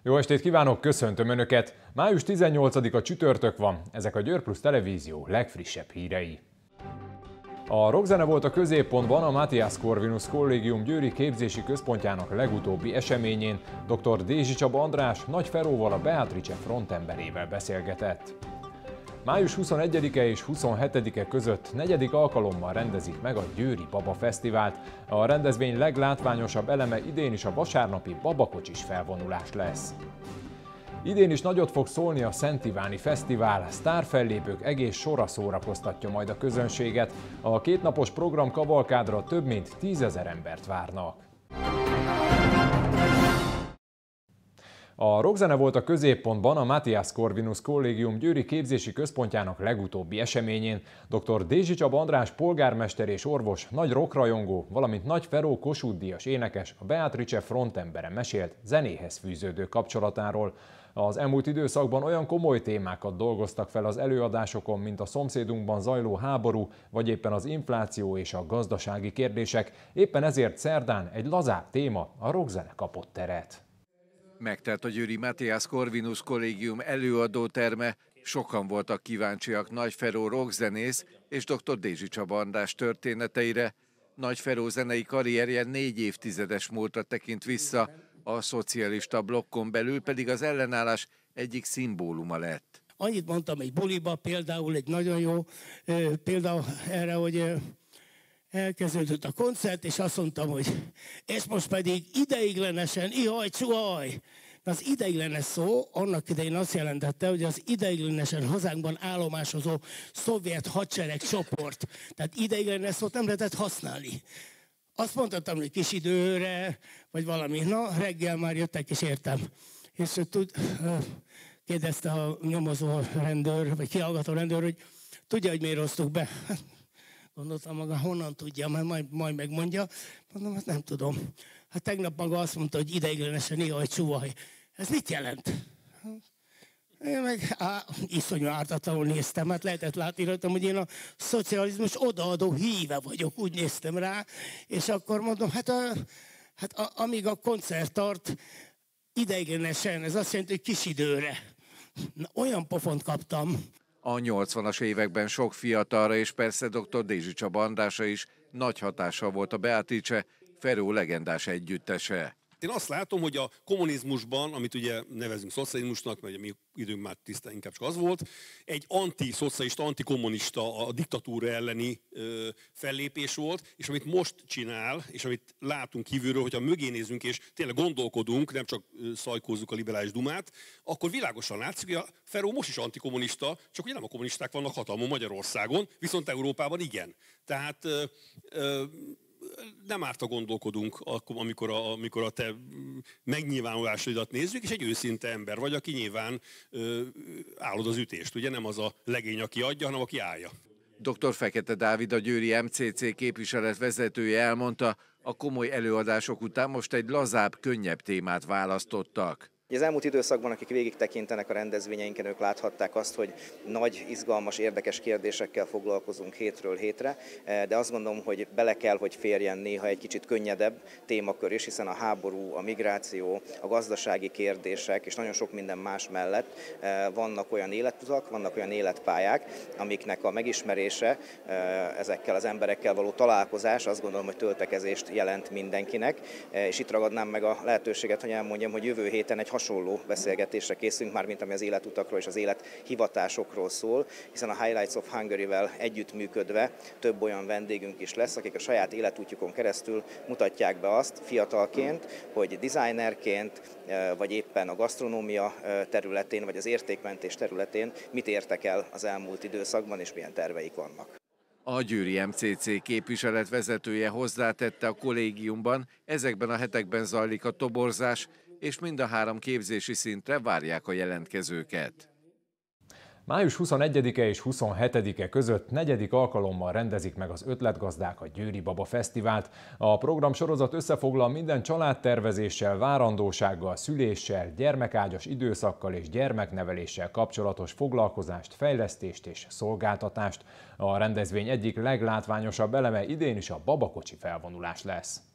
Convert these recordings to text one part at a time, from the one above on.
Jó estét kívánok, köszöntöm Önöket! Május 18-a csütörtök van, ezek a Győr Plus Televízió legfrissebb hírei. A rockzene volt a középpontban a Matthias Corvinus Kollégium győri képzési központjának legutóbbi eseményén. Dr. Dézsi Csaba András Nagy Feróval, a Beatrice frontemberével beszélgetett. Május 21-e és 27-e között 4. alkalommal rendezik meg a Győri Baba Fesztivált. A rendezvény leglátványosabb eleme idén is a vasárnapi babakocsis felvonulás lesz. Idén is nagyot fog szólni a Szent Iváni Fesztivál, sztárfellépők egész sora szórakoztatja majd a közönséget. A kétnapos program kavalkádra több mint 10 000 embert várnak. A rockzene volt a középpontban a Matthias Corvinus Kollégium győri képzési központjának legutóbbi eseményén. Dr. Dézsi Csaba András polgármester és orvos, nagy rockrajongó, valamint Nagy Feró Kossuth-díjas énekes a Beatrice frontembere mesélt zenéhez fűződő kapcsolatáról. Az elmúlt időszakban olyan komoly témákat dolgoztak fel az előadásokon, mint a szomszédunkban zajló háború, vagy éppen az infláció és a gazdasági kérdések. Éppen ezért szerdán egy lazább téma, a rockzene kapott teret. Megtelt a győri Matthias Corvinus Kollégium előadóterme, sokan voltak kíváncsiak Nagy Feró rockzenész és dr. Dézsi Csaba András történeteire. Nagy Feró zenei karrierje 4 évtizedes múltra tekint vissza, a szocialista blokkon belül pedig az ellenállás egyik szimbóluma lett. Annyit mondtam egy buliba, például egy nagyon jó példa erre, hogy elkezdődött a koncert, és azt mondtam, hogy és most pedig ideiglenesen ihaj, csuhaj. Az ideiglenes szó annak idején azt jelentette, hogy az ideiglenesen hazánkban állomásozó szovjet hadsereg csoport. Tehát ideiglenes szót nem lehetett használni. Azt mondtam, hogy kis időre, vagy valami. Na, reggel már jöttek, és értem. És kérdezte a nyomozó rendőr, vagy kihallgató rendőr, hogy tudja, hogy miért hoztuk be. Gondoltam maga, honnan tudja, mert majd megmondja. Mondom, hát nem tudom. Hát tegnap maga azt mondta, hogy ideiglenesen ihaj, csuhaj. Ez mit jelent? Én meg iszonyú ártatlanul néztem, hát lehetett látni rajtam, hogy én a szocializmus odaadó híve vagyok, úgy néztem rá, és akkor mondom, amíg a koncert tart, ideiglenesen, ez azt jelenti, hogy kis időre. Na, olyan pofont kaptam. A 80-as években sok fiatalra és persze dr. Dézsi Csaba Andrásra is nagy hatással volt a Beatrice, Feró legendás együttese. Én azt látom, hogy a kommunizmusban, amit ugye nevezünk szocializmusnak, mert a mi időnk már tisztán inkább csak az volt, egy antiszocialista, antikommunista, a diktatúra elleni fellépés volt, és amit most csinál, és amit látunk kívülről, hogyha mögé nézünk és tényleg gondolkodunk, nem csak szajkózzuk a liberális dumát, akkor világosan látszik, hogy a Feró most is antikommunista, csak hogy nem a kommunisták vannak hatalmon Magyarországon, viszont Európában igen. Tehát nem árt, ha gondolkodunk, amikor a te megnyilvánulásaidat nézzük, és egy őszinte ember vagy, aki nyilván állod az ütést. Ugye nem az a legény, aki adja, hanem aki állja. Dr. Fekete Dávid, a győri MCC képviselet vezetője elmondta, a komoly előadások után most egy lazább, könnyebb témát választottak. Az elmúlt időszakban, akik végig tekintenek a rendezvényeinken, ők láthatták azt, hogy nagy, izgalmas, érdekes kérdésekkel foglalkozunk hétről hétre, de azt gondolom, hogy bele kell, hogy férjen néha egy kicsit könnyedebb témakör is, hiszen a háború, a migráció, a gazdasági kérdések és nagyon sok minden más mellett vannak olyan életutak, vannak olyan életpályák, amiknek a megismerése, ezekkel az emberekkel való találkozás, azt gondolom, hogy töltekezést jelent mindenkinek, és itt ragadnám meg a lehetőséget, hogy elmondjam, hogy jövő héten egy hasonló beszélgetésre készülünk már, mint ami az életutakról és az élethivatásokról szól, hiszen a Highlights of Hungary-vel együttműködve több olyan vendégünk is lesz, akik a saját életútjukon keresztül mutatják be azt fiatalként, hogy designerként, vagy éppen a gasztronómia területén, vagy az értékmentés területén mit értek el az elmúlt időszakban, és milyen terveik vannak. A győri MCC képviselet vezetője hozzátette, a kollégiumban ezekben a hetekben zajlik a toborzás, és mind a 3 képzési szintre várják a jelentkezőket. Május 21-e és 27-e között 4. alkalommal rendezik meg az Ötletgazdák a Győri Baba Fesztivált. A programsorozat összefoglal minden családtervezéssel, várandósággal, szüléssel, gyermekágyas időszakkal és gyermekneveléssel kapcsolatos foglalkozást, fejlesztést és szolgáltatást. A rendezvény egyik leglátványosabb eleme idén is a babakocsi felvonulás lesz.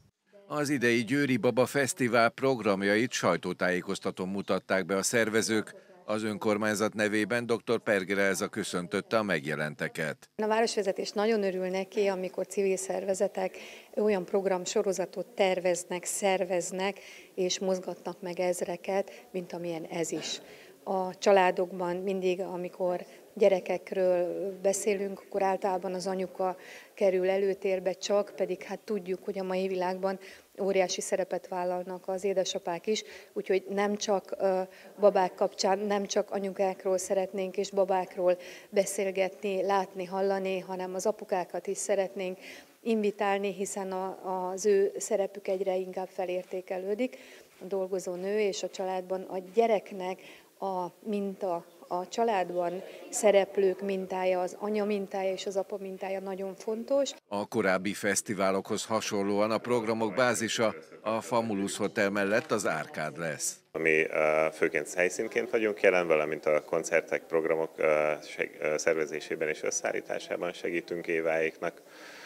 Az idei Győri Baba Fesztivál programjait sajtótájékoztatón mutatták be a szervezők. Az önkormányzat nevében dr. Perger Elza köszöntötte a megjelenteket. A városvezetés nagyon örül neki, amikor civil szervezetek olyan programsorozatot terveznek, szerveznek és mozgatnak meg ezreket, mint amilyen ez is. A családokban mindig, amikor gyerekekről beszélünk, akkor általában az anyuka kerül előtérbe csak, pedig hát tudjuk, hogy a mai világban óriási szerepet vállalnak az édesapák is, úgyhogy nem csak babák kapcsán, nem csak anyukákról szeretnénk és babákról beszélgetni, látni, hallani, hanem az apukákat is szeretnénk invitálni, hiszen az ő szerepük egyre inkább felértékelődik. A dolgozó nő és a családban a gyereknek a minta, a családban szereplők mintája, az anya mintája és az apa mintája nagyon fontos. A korábbi fesztiválokhoz hasonlóan a programok bázisa a Famulus Hotel mellett az Árkád lesz. Mi főként helyszínként vagyunk jelen, valamint a koncertek, programok szervezésében és összeállításában segítünk Éváéknak.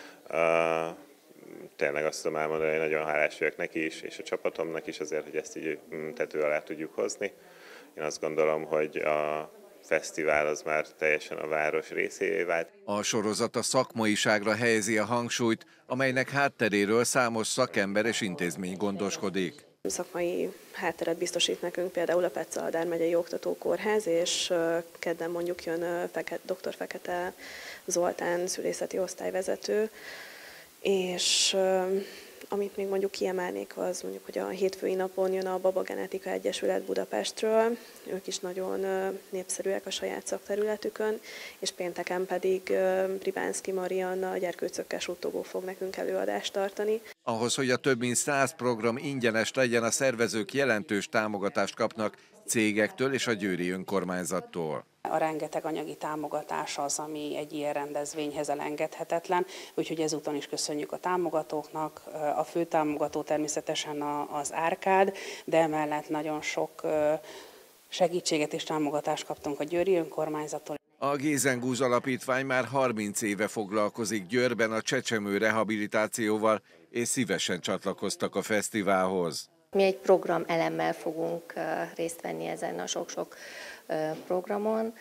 Tényleg azt tudom elmondani, hogy nagyon hálás vagyok neki is, és a csapatomnak is azért, hogy ezt így tető alá tudjuk hozni. Én azt gondolom, hogy a fesztivál az már teljesen a város részévé vált. A sorozat a szakmaiságra helyezi a hangsúlyt, amelynek hátteréről számos szakember és intézmény gondoskodik. Szakmai hátteret biztosít nekünk például a Petszaládár megyei oktatókórház, és kedden mondjuk jön dr. Fekete Zoltán szülészeti osztályvezető, és amit még mondjuk kiemelnék, az mondjuk, hogy a hétfői napon jön a Baba Genetika Egyesület Budapestről, ők is nagyon népszerűek a saját szakterületükön, és pénteken pedig Ribánszky Marianna, a gyerkőcökkel suttogó fog nekünk előadást tartani. Ahhoz, hogy a több mint 100 program ingyenes legyen, a szervezők jelentős támogatást kapnak cégektől és a győri önkormányzattól. A rengeteg anyagi támogatás az, ami egy ilyen rendezvényhez elengedhetetlen, úgyhogy ezúton is köszönjük a támogatóknak. A fő támogató természetesen az Árkád, de emellett nagyon sok segítséget és támogatást kaptunk a győri önkormányzattól. A Gézengúz Alapítvány már 30 éve foglalkozik Győrben a csecsemő rehabilitációval, és szívesen csatlakoztak a fesztiválhoz. Mi egy program elemmel fogunk részt venni ezen a sok-sok programon,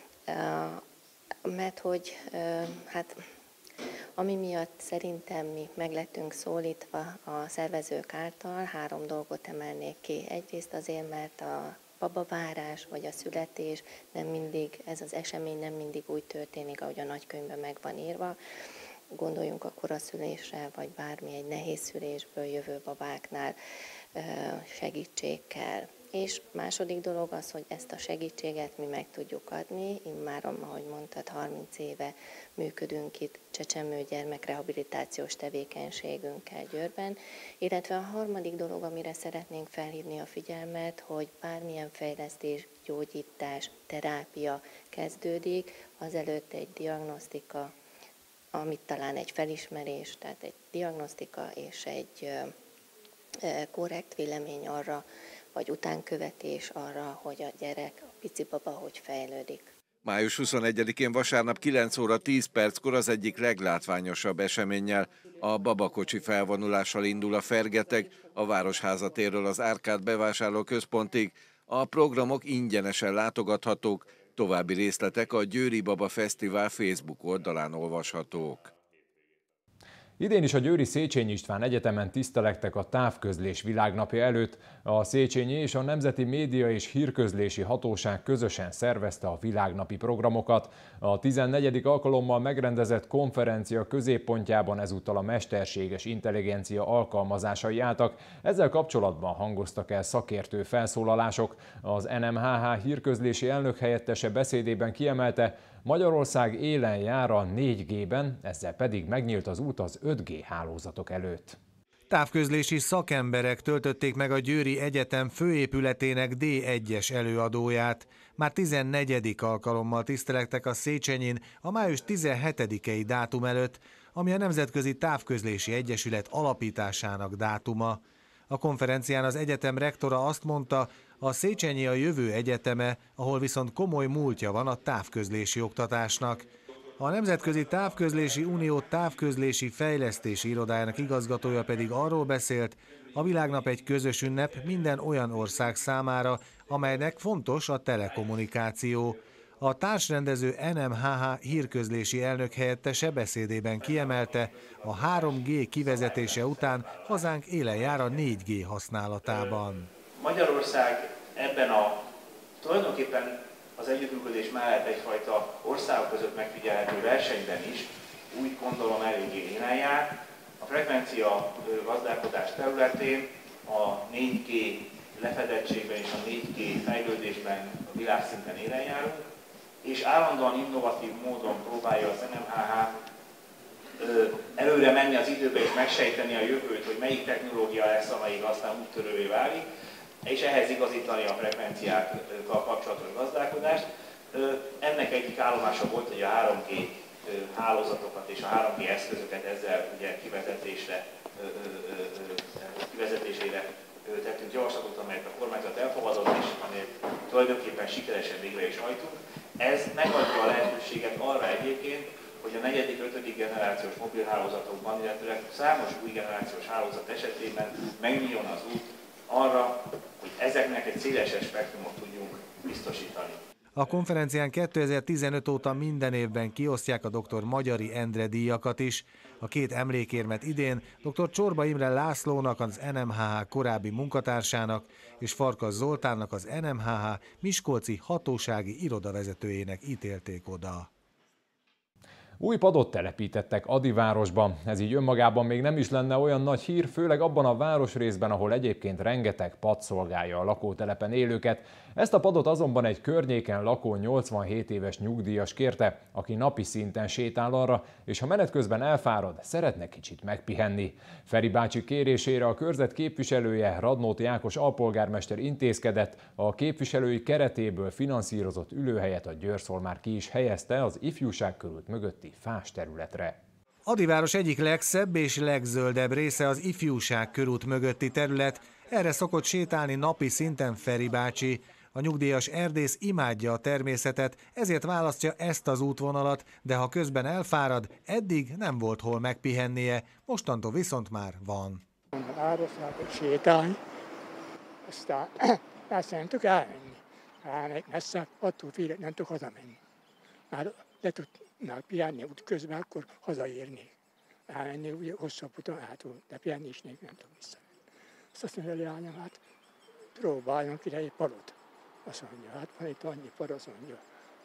mert hogy hát ami miatt szerintem mi meg lettünk szólítva a szervezők által, 3 dolgot emelnék ki. Egyrészt azért, mert a babavárás vagy a születés nem mindig, ez az esemény nem mindig úgy történik, ahogy a nagykönyvben meg van írva. Gondoljunk a koraszülésre, vagy bármi egy nehéz szülésből jövő babáknál segítség kell. És második dolog az, hogy ezt a segítséget mi meg tudjuk adni. Immáron, ahogy mondtad, 30 éve működünk itt csecsemő gyermekrehabilitációs tevékenységünkkel Győrben. Illetve a harmadik dolog, amire szeretnénk felhívni a figyelmet, hogy bármilyen fejlesztés, gyógyítás, terápia kezdődik, azelőtt egy diagnosztika, amit talán egy felismerés, tehát egy diagnosztika és egy korrekt vélemény arra, vagy utánkövetés arra, hogy a gyerek, a pici baba hogy fejlődik. Május 21-én vasárnap 9 óra 10 perckor az egyik leglátványosabb eseménnyel, a babakocsi felvonulással indul a fergeteg, a Városháza térről az Árkád bevásárlóközpontig. A programok ingyenesen látogathatók, további részletek a Győri Baba Fesztivál Facebook oldalán olvashatók. Idén is a győri Széchenyi István Egyetemen tisztelektek a távközlés világnapja előtt. A Széchenyi és a Nemzeti Média és Hírközlési Hatóság közösen szervezte a világnapi programokat. A 14. alkalommal megrendezett konferencia középpontjában ezúttal a mesterséges intelligencia alkalmazásai álltak. Ezzel kapcsolatban hangoztak el szakértő felszólalások. Az NMHH hírközlési elnökhelyettese beszédében kiemelte, Magyarország élen jár a 4G-ben, ezzel pedig megnyílt az út az 5G hálózatok előtt. Távközlési szakemberek töltötték meg a Győri Egyetem főépületének D1-es előadóját. Már 14. alkalommal tisztelektek a Széchenyin a május 17-i dátum előtt, ami a Nemzetközi Távközlési Egyesület alapításának dátuma. A konferencián az egyetem rektora azt mondta, a Széchenyi a jövő egyeteme, ahol viszont komoly múltja van a távközlési oktatásnak. A Nemzetközi Távközlési Unió távközlési fejlesztési irodájának igazgatója pedig arról beszélt, a világnap egy közös ünnep minden olyan ország számára, amelynek fontos a telekommunikáció. A társrendező NMHH hírközlési elnök helyettese beszédében kiemelte, a 3G kivezetése után hazánk élen jár a 4G használatában. Magyarország ebben tulajdonképpen az együttműködés mellett egyfajta országok között megfigyelhető versenyben is úgy gondolom eléggé élen jár. A frekvencia gazdálkodás területén a 4G lefedettségben és a 4G fejlődésben a világszinten élen járunk, és állandóan innovatív módon próbálja az NMHH előre menni az időbe és megsejteni a jövőt, hogy melyik technológia lesz, amelyik aztán úttörővé válik, és ehhez igazítani a frekvenciákkal kapcsolatos gazdálkodást. Ennek egyik állomása volt, hogy a 3G hálózatokat és a 3G eszközöket ezzel ugye kivezetésére tettünk javaslatot, amelyet a kormányzat elfogadott, és amelyet tulajdonképpen sikeresen végre is hajtunk. Ez megadja a lehetőséget arra egyébként, hogy a 4.-5. generációs mobilhálózatokban, illetve számos új generációs hálózat esetében megnyíljon az út arra, hogy ezeknek egy szélesebb spektrumot tudjunk biztosítani. A konferencián 2015 óta minden évben kiosztják a dr. Magyari Endre díjakat is. A két emlékérmet idén dr. Csorba Imre Lászlónak, az NMHH korábbi munkatársának és Farkas Zoltánnak, az NMHH miskolci hatósági irodavezetőjének ítélték oda. Új padot telepítettek Adivárosban, ez így önmagában még nem is lenne olyan nagy hír, főleg abban a városrészben, ahol egyébként rengeteg pad szolgálja a lakótelepen élőket. Ezt a padot azonban egy környéken lakó 87 éves nyugdíjas kérte, aki napi szinten sétál arra, és ha menet közben elfárad, szeretne kicsit megpihenni. Feri bácsi kérésére a körzet képviselője, Radnóti Ákos alpolgármester intézkedett, a képviselői keretéből finanszírozott ülőhelyet a Győrszolmár ki is helyezte az Ifjúságkörút mögötti fás területre. Adiváros egyik legszebb és legzöldebb része az Ifjúságkörút mögötti terület, erre szokott sétálni napi szinten Feri bácsi. A nyugdíjas erdész imádja a természetet, ezért választja ezt az útvonalat, de ha közben elfárad, eddig nem volt hol megpihennie, mostantól viszont már van. Városnál sétálni, aztán nem tudok elmenni. Elmegyek messze, attól félek, nem tudok hazamenni. Már le tudnál pihenni útközben, akkor hazaérnék. Elmenni ugye hosszabb uton de pihenni is nem tudok visszamenni. Azt mondja, leányom, hát próbáljunk ide egy padot. Azt mondja, hát van itt annyi pad, azt mondja,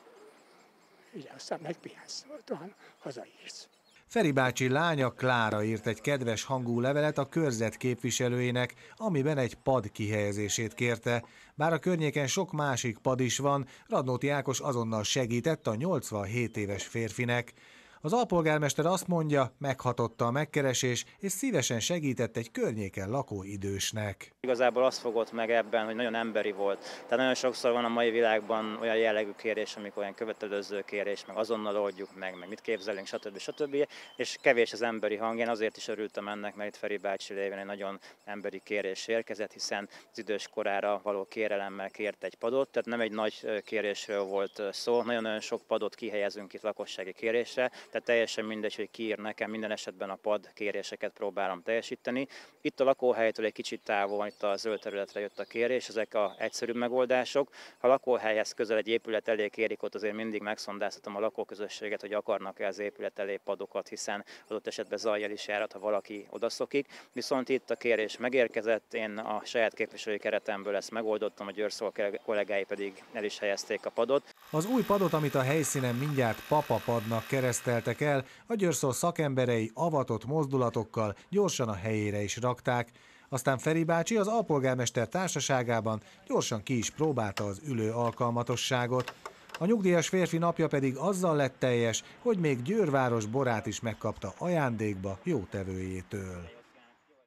ugye aztán megpihensz, talán hazaérsz. Feri bácsi lánya Klára írt egy kedves hangú levelet a körzet képviselőjének, amiben egy pad kihelyezését kérte. Bár a környéken sok másik pad is van, Radnóti Ákos azonnal segített a 87 éves férfinek. Az alpolgármester azt mondja, meghatotta a megkeresés, és szívesen segített egy környéken lakó idősnek. Igazából azt fogott meg ebben, hogy nagyon emberi volt. Tehát nagyon sokszor van a mai világban olyan jellegű kérés, amikor olyan követelőző kérés, meg azonnal oldjuk meg mit képzelünk, stb. És kevés az emberi hang. Én azért is örültem ennek, mert itt Feri bácsi lévén egy nagyon emberi kérés érkezett, hiszen az idős korára való kérelemmel kért egy padot, tehát nem egy nagy kérésről volt szó, nagyon-nagyon sok padot kihelyezünk itt lakossági kérésre. Tehát teljesen mindegy, hogy ki ír nekem, minden esetben a pad kéréseket próbálom teljesíteni. Itt a lakóhelytől egy kicsit távol, itt a zöld területre jött a kérés, ezek az egyszerűbb megoldások. Ha a lakóhelyhez közel egy épület elé kérik, ott azért mindig megszondáztatom a lakóközösséget, hogy akarnak-e az épület elé padokat, hiszen adott esetben zajjal is járhat, ha valaki odaszokik. Viszont itt a kérés megérkezett, én a saját képviselői keretemből ezt megoldottam, a Győrszol kollégái pedig el is helyezték a padot. Az új padot, amit a helyszínen mindjárt papapadnak kereszteltek el, a Győrszol szakemberei avatott mozdulatokkal gyorsan a helyére is rakták. Aztán Feri bácsi az alpolgármester társaságában gyorsan ki is próbálta az ülő alkalmatosságot. A nyugdíjas férfi napja pedig azzal lett teljes, hogy még Győrváros borát is megkapta ajándékba jótevőjétől.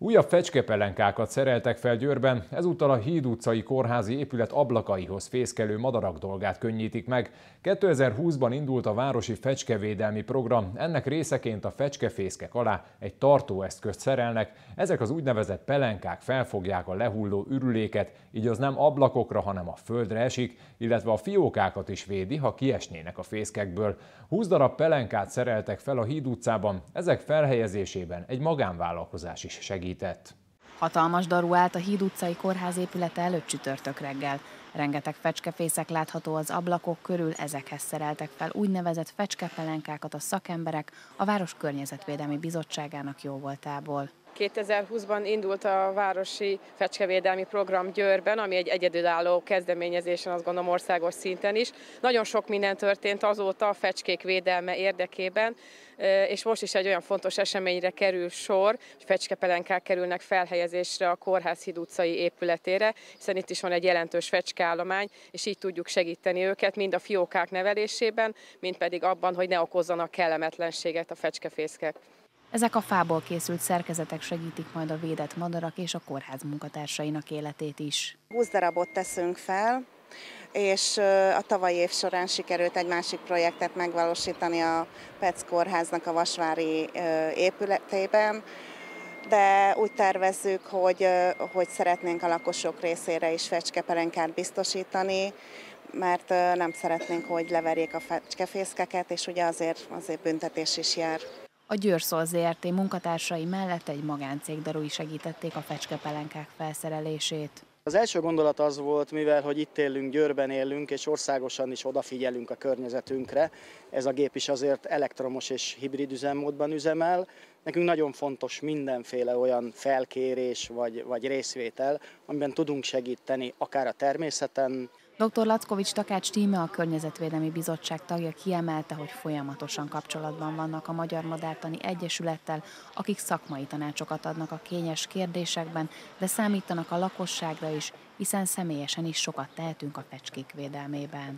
Újabb fecskepelenkákat szereltek fel Győrben, ezúttal a Híd utcai kórházi épület ablakaihoz fészkelő madarak dolgát könnyítik meg. 2020-ban indult a városi fecskevédelmi program, ennek részeként a fecskefészkek alá egy tartóeszközt szerelnek, ezek az úgynevezett pelenkák felfogják a lehulló ürüléket, így az nem ablakokra, hanem a földre esik, illetve a fiókákat is védi, ha kiesnének a fészkekből. 20 darab pelenkát szereltek fel a Híd utcában, ezek felhelyezésében egy magánvállalkozás is segített. Hatalmas daru állt a Híd utcai kórház épülete előtt csütörtök reggel. Rengeteg fecskefészek látható az ablakok körül, ezekhez szereltek fel úgynevezett fecskepelenkákat a szakemberek a Város Környezetvédelmi Bizottságának jóvoltából. 2020-ban indult a városi fecskevédelmi program Győrben, ami egy egyedülálló kezdeményezésen, azt gondolom országos szinten is. Nagyon sok minden történt azóta a fecskék védelme érdekében, és most is egy olyan fontos eseményre kerül sor, hogy fecskepelenkák kerülnek felhelyezésre a Kórház Híd utcai épületére, hiszen itt is van egy jelentős fecskeállomány, és így tudjuk segíteni őket mind a fiókák nevelésében, mind pedig abban, hogy ne okozzanak kellemetlenséget a fecskefészkek. Ezek a fából készült szerkezetek segítik majd a védett madarak és a kórház munkatársainak életét is. 20 darabot teszünk fel, és a tavalyi év során sikerült egy másik projektet megvalósítani a PEC kórháznak a Vasvári épületében, de úgy tervezzük, hogy szeretnénk a lakosok részére is fecskepelenkát biztosítani, mert nem szeretnénk, hogy leverjék a fecskefészkeket, és ugye azért büntetés is jár. A Győrszol Zrt. Munkatársai mellett egy magáncég darui segítették a fecskepelenkák felszerelését. Az első gondolat az volt, mivel hogy itt élünk, Győrben élünk, és országosan is odafigyelünk a környezetünkre. Ez a gép is azért elektromos és hibrid üzemmódban üzemel. Nekünk nagyon fontos mindenféle olyan felkérés vagy részvétel, amiben tudunk segíteni akár a természeten. Dr. Lackovics Takács Tíme, a Környezetvédelmi Bizottság tagja kiemelte, hogy folyamatosan kapcsolatban vannak a Magyar Madártani Egyesülettel, akik szakmai tanácsokat adnak a kényes kérdésekben, de számítanak a lakosságra is, hiszen személyesen is sokat tehetünk a fecskék védelmében.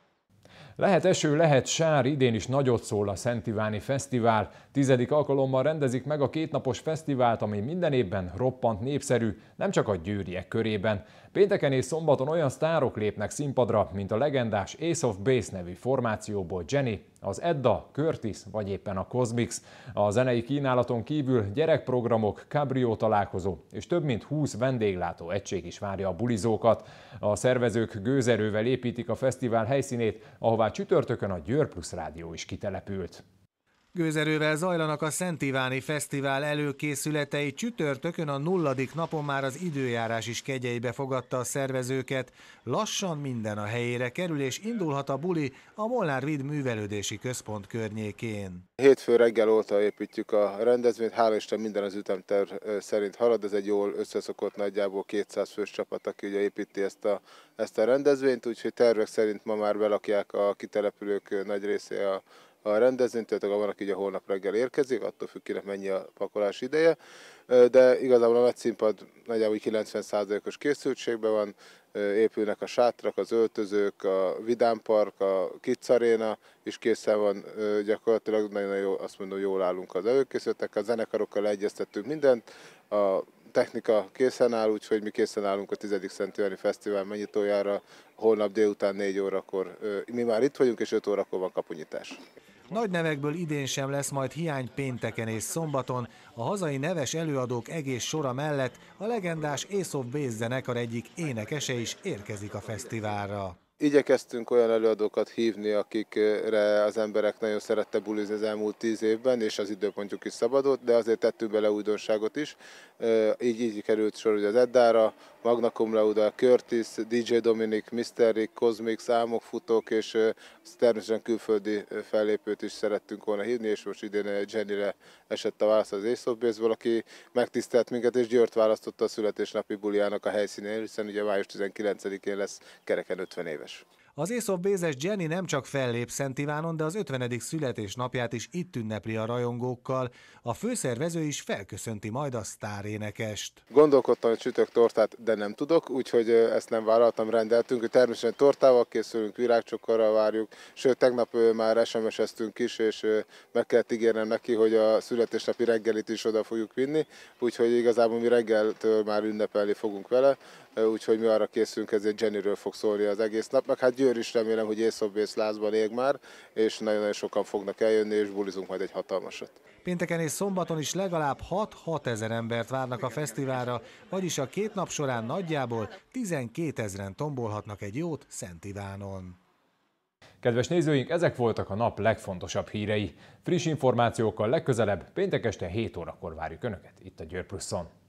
Lehet eső, lehet sár, idén is nagyot szól a Szent Iváni Fesztivál. 10. alkalommal rendezik meg a kétnapos fesztivált, ami minden évben roppant népszerű, nem csak a győriek körében. Pénteken és szombaton olyan sztárok lépnek színpadra, mint a legendás Ace of Base nevű formációból Jenny, az Edda, Curtis vagy éppen a Cosmix. A zenei kínálaton kívül gyerekprogramok, kabrió találkozó és több mint 20 vendéglátó egység is várja a bulizókat. A szervezők gőzerővel építik a fesztivál helyszínét, ahová csütörtökön a Győr Plusz Rádió is kitelepült. Gőzerővel zajlanak a Szent Iváni Fesztivál előkészületei, csütörtökön a 0. napon már az időjárás is kegyeibe fogadta a szervezőket. Lassan minden a helyére kerül, és indulhat a buli a Molnár Vid Művelődési Központ környékén. Hétfő reggel óta építjük a rendezvényt, hála Isten minden az ütemterv szerint halad, ez egy jól összeszokott nagyjából 200 fős csapat, aki ugye építi ezt a rendezvényt, úgyhogy tervek szerint ma már belakják a kitelepülők nagy része a rendezvényt, tehát van, aki ugye holnap reggel érkezik, attól függ, kinek mennyi a pakolás ideje, de igazából a nagy színpad nagyjából 90%-os készültségben van, épülnek a sátrak, az öltözők, a Vidám Park, a Kids Arena is készen van, gyakorlatilag nagyon jó, azt mondom, jól állunk az előkészületekkel, a zenekarokkal egyeztettünk mindent, a technika készen áll, úgyhogy mi készen állunk a 10. Szent Iváni Fesztivál megnyitójára, holnap délután 4 órakor. Mi már itt vagyunk, és 5 órakor van kapunyitás. Nagy nevekből idén sem lesz majd hiány pénteken és szombaton. A hazai neves előadók egész sora mellett a legendás Ace of Base zenekar egyik énekese is érkezik a fesztiválra. Igyekeztünk olyan előadókat hívni, akikre az emberek nagyon szerettek bulizni az elmúlt 10 évben, és az időpontjuk is szabadott, de azért tettünk bele újdonságot is. Így került sor ugye az Eddára, Magna Cum Laude, Curtis, DJ Dominic, Mr. Rick, Cosmix, Álmokfutók, és természetesen külföldi fellépőt is szerettünk volna hívni, és most idén Jennyre esett a válasz az Ace of Base-ból, aki megtisztelt minket, és Győrt választotta a születésnapi buliának a helyszínén, hiszen ugye május 19-én lesz kereken 50 éves. Az Ace of Base-es Jenny nem csak fellép Szent Ivánon, de az 50. születésnapját is itt ünnepli a rajongókkal. A főszervező is felköszönti majd a sztárénekest. Gondolkodtam, hogy sütök tortát, de nem tudok, úgyhogy ezt nem vállaltam, rendeltünk. Természetesen tortával készülünk, virágcsokorral várjuk, sőt tegnap már SMS-eztünk is, és meg kellett ígérnem neki, hogy a születésnapi reggelit is oda fogjuk vinni, úgyhogy igazából mi reggeltől már ünnepelni fogunk vele, úgyhogy mi arra készülünk, ezért Jennyről fog szólni az egész nap, meg hát Győr is remélem, hogy Ace of Base lázban ég már, és nagyon-nagyon sokan fognak eljönni, és bulizunk majd egy hatalmasat. Pénteken és szombaton is legalább 6-6 ezer embert várnak a fesztiválra, vagyis a 2 nap során nagyjából 12 000-en tombolhatnak egy jót Szent Ivánon. Kedves nézőink, ezek voltak a nap legfontosabb hírei. Friss információkkal legközelebb péntek este 7 órakor várjuk Önöket itt a Győr Pluszon.